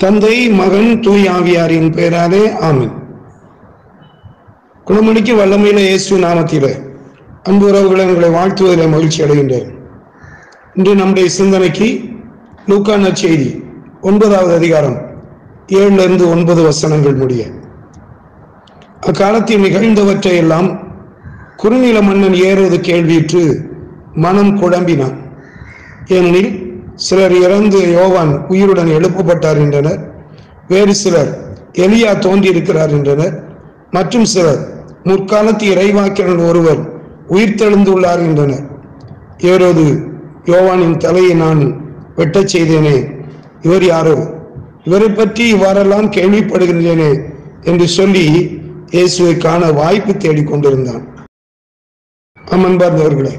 தந்தை, மகன், தூய் ஆவியாரின் பெயராலே ஆமென். குணமளிக்கு வல்லமையில இயேசு நாமத்திலே அன்பு உறவுகளை உங்களை வாழ்த்துவதில் மகிழ்ச்சி அடைகின்றேன். இன்று நம்முடைய சிந்தனைக்கு லூக்கா நற்செய்தி 9வது அதிகாரம் 7-9 வசனங்கள் முடிய. அக்காலத்தில் நிகழ்ந்தவற்றை எல்லாம் குறுநில மன்னன் ஏரோது கேள்வியுற்று மனம் குழம்பினான். ஏனெனில் சிலர் இறந்து யோவான் உயிருடன் எழுப்பப்பட்டார் என்றனர், வேறு சிலர் எலியா தோன்றியிருக்கிறார் என்றனர், மற்றும் சிலர் முற்காலத்து இறைவாக்கினர் ஒருவர் உயிர்த்தெழுந்துள்ளார் என்றனர். ஏரோது யோவானின் தலையை நான் வெட்டச் செய்தேனே, இவர் யாரோ? இவரை பற்றி இவ்வாறெல்லாம் கேள்விப்படுகின்றேனே என்று சொல்லி இயேசுவை காண வாய்ப்பு தேடிக்கொண்டிருந்தான். அமர்ந்தவர்களே,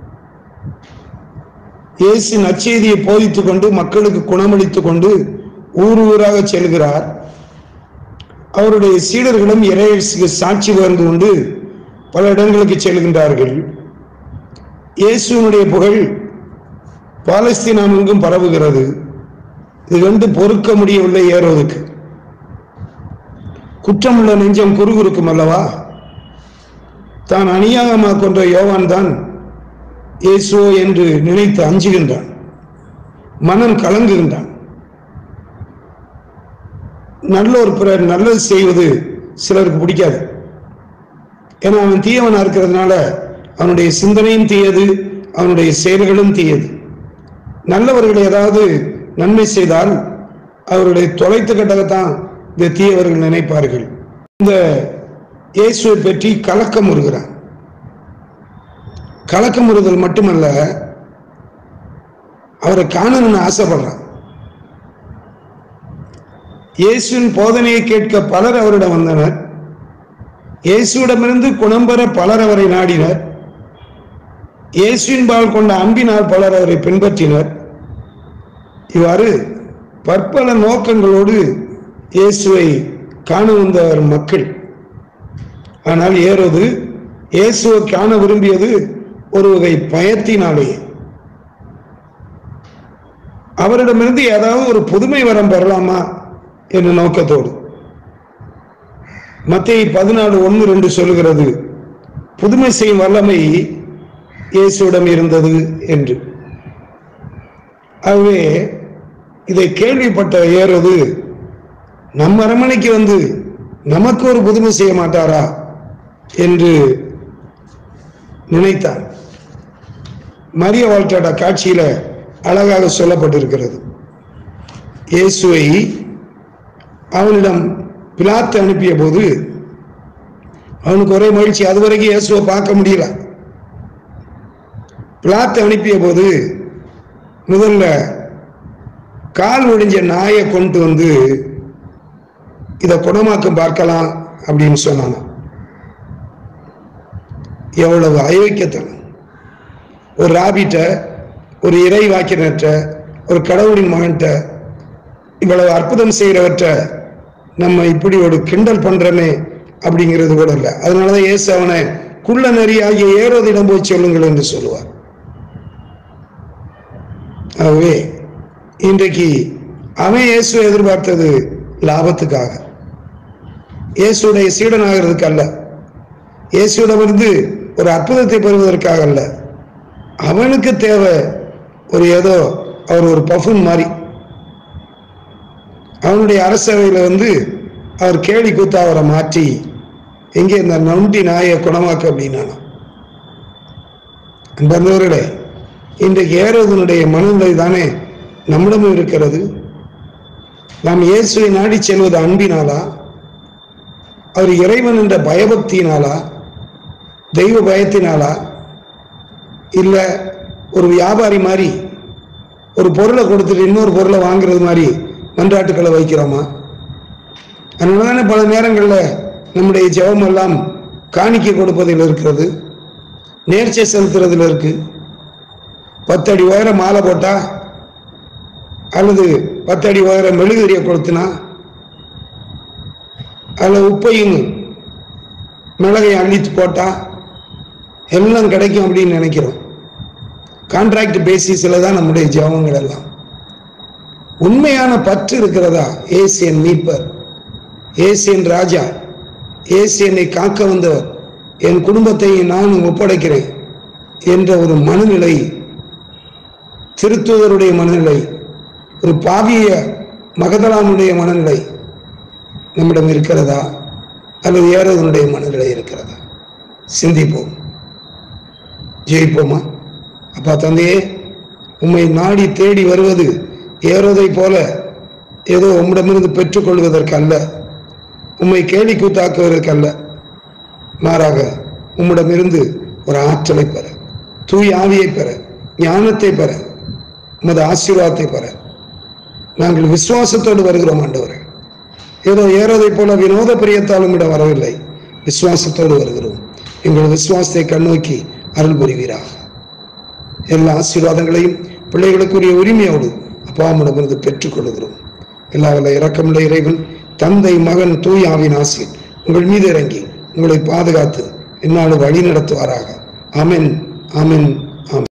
இயேசு நற்செய்தியை போதித்துக் கொண்டு மக்களுக்கு குணமளித்துக் கொண்டு ஊர் ஊராக செல்கிறார். அவருடைய சீடர்களும் இறையேசுக்கு சாட்சி பகிர்ந்து கொண்டு பல இடங்களுக்கு செல்கின்றார்கள். இயேசுனுடைய புகழ் பாலஸ்தீனம் எங்கும் பரவுகிறது. இது கண்டு பொறுக்க முடியவில்லை ஏரோதுக்கு. குற்றமுள்ள நெஞ்சம் குறுகுறுக்கும் அல்லவா? தான் அநியாயமாக கொன்ற யோவான் தான் இயேசுவோ என்று நினைத்து அஞ்சுகின்றான், மனம் கலங்குகின்றான். நல்லோர் பிறர் நல்லது செய்வது சிலருக்கு பிடிக்காது. ஏன்னா அவன் தீயவனா இருக்கிறதுனால அவனுடைய சிந்தனையும் தீயது, அவனுடைய செயல்களும் தீயது. நல்லவர்கள் ஏதாவது நன்மை செய்தால் அவருடைய தொலைத்து கட்டத்தான் இந்த தீயவர்கள் நினைப்பார்கள். இந்த இயேசுவை பற்றி கலக்கம் வருகிறான். கலக்கம் வருதல் மட்டுமல்ல, அவரை காணணும்னு ஆசைப்படுறான். இயேசுவின் போதனையை கேட்க பலர் அவரிடம் வந்தனர். இயேசுவிடமிருந்து குணம் பெற பலர் அவரை நாடினர். இயேசுவின் பால் கொண்ட அன்பினால் பலர் அவரை பின்பற்றினர். இவ்வாறு பற்பல நோக்கங்களோடு இயேசுவை காண வந்தவர் மக்கள். ஆனால் ஏரோது இயேசுவை காண விரும்பியது ஒரு வகை பயத்தினாலே. அவரிடமிருந்து ஏதாவது ஒரு புதுமை வரம் பெறலாமா என்ற நோக்கத்தோடு. மத்தேயு 14:1-2 சொல்லுகிறது, புதுமை செய்யும் வல்லமை இயேசுவிடம் இருந்தது என்று. ஆகவே இதை கேள்விப்பட்ட ஏரோது நம் அரண்மனைக்கு வந்து நமக்கு ஒரு புதுமை செய்ய மாட்டாரா என்று நினைத்தார். மரிய வாழ்க்கையோட காட்சியில அழகாக சொல்லப்பட்டிருக்கிறது. இயேசுவை அவனிடம் பிலாத்து அனுப்பிய போது அவனுக்கு ஒரே மகிழ்ச்சி. அதுவரைக்கும் இயேசுவை பார்க்க முடியல. பிலாத்து அனுப்பிய போது முதல்ல கால் ஒடிஞ்ச நாயை கொண்டு வந்து இதை குணமாக்கம் பார்க்கலாம் அப்படின்னு சொன்னான். எவ்வளவு அயோக்கியத்தனம்! ஒரு ராபிட்ட, ஒரு இறை வாக்கினற்ற, ஒரு கடவுளின் மகன்கிட்ட இவ்வளவு அற்புதம் செய்கிறவற்ற நம்ம இப்படி ஒரு கிண்டல் பண்றமே அப்படிங்கிறது கூட இல்லை. அதனாலதான் இயேசு அவனை குள்ள நெறி ஆகிய ஏரோதிடம் போய் சொல்லுங்கள் என்று சொல்லுவார். ஆகவே இன்றைக்கு அவன் இயேசுவை எதிர்பார்த்தது லாபத்துக்காக, இயேசுடைய சீடனாகிறதுக்கு அல்ல, இயேசுவிடமிருந்து ஒரு அற்புதத்தை பெறுவதற்காக அல்ல. அவனுக்கு தேவை ஒரு ஏதோ அவர் ஒரு பஃபூன் மாதிரி. அவனுடைய அரசவையில் வந்து அவர் கேலி கூத்தா அவரை மாற்றி எங்கே இந்த நொண்டி நாயை குணமாக்க அப்படின்னா. அன்பர்களே, இன்றைக்கு ஏரோதனுடைய மனநிலை தானே நம்மிடமும் இருக்கிறது. நாம் இயேசுவை நாடி செல்வது அன்பினாலா, அவர் இறைவன் என்ற பயபக்தியினாலா, தெய்வ பயத்தினாலா, இல்லை ஒரு வியாபாரி மாதிரி ஒரு பொருளை கொடுத்துட்டு இன்னொரு பொருளை வாங்குறது மாதிரி மன்றாட்டுக்களை வைக்கிறோமா? அதனால தானே பல நேரங்களில் நம்முடைய ஜெபம் எல்லாம் காணிக்கை கொடுப்பதில் இருக்கிறது, நேர்ச்சை செலுத்துறதில் இருக்கு. 10 அடி உயரம் மாலை போட்டா அல்லது 10 அடி உயரம் மெழுகுதிரியை கொளுத்தினா அதில் உப்பையும் மிளகையும் அள்ளித்து போட்டா எல்லாம் கிடைக்கும் அப்படின்னு நினைக்கிறோம். கான்ட்ராக்ட் பேசிஸில் தான் நம்முடைய ஜெபங்கள் எல்லாம். உண்மையான பற்று இருக்கிறதா? இயேசு என் மீட்பர், இயேசு என் ராஜா, இயேசு என்னை காக்க வந்தவர், என் குடும்பத்தை நான் ஒப்படைக்கிறேன் என்ற ஒரு மனநிலை, திருத்துவருடைய மனநிலை, ஒரு பாவிய மகதலானுடைய மனநிலை நம்மிடம் இருக்கிறதா? அல்லது ஏரோதனுடைய மனநிலை இருக்கிறதா? சிந்திப்போம், ஜெயிப்போமா? அப்பா தந்தையே, உம்மை நாடி தேடி வருவது ஏரோதை போல ஏதோ உம்மிடமிருந்து பெற்றுக்கொள்வதற்கு அல்ல, உம்மை கேலி கூத்தாக்குவதற்கு அல்ல, மாறாக உம்மிடமிருந்து ஒரு ஆற்றலை பெற, தூய் ஆவியை பெற, ஞானத்தை பெற, உமது ஆசீர்வாதத்தை பெற நாங்கள் விசுவாசத்தோடு வருகிறோம் ஆண்டவரே. ஏதோ ஏரோதை போல வினோத பிரியத்தாலும் இடம் வரவில்லை, விசுவாசத்தோடு வருகிறோம். எங்கள் விசுவாசத்தை கண்ணோக்கி அருள் புரிவீராக. எல்லா ஆசீர்வாதங்களையும் பிள்ளைகளுக்குரிய உரிமையோடு அப்பாவிடமிருந்து பெற்றுக்கொள்கிறோம். எல்லா வல்ல இரக்கமுள்ள இறைவன், தந்தை, மகன், தூய் ஆவியின் ஆசீர் உங்கள் மீது இறங்கி உங்களை பாதுகாத்து என்னாலும் வழி நடத்துவாராக. ஆமென், ஆமென், ஆமென்.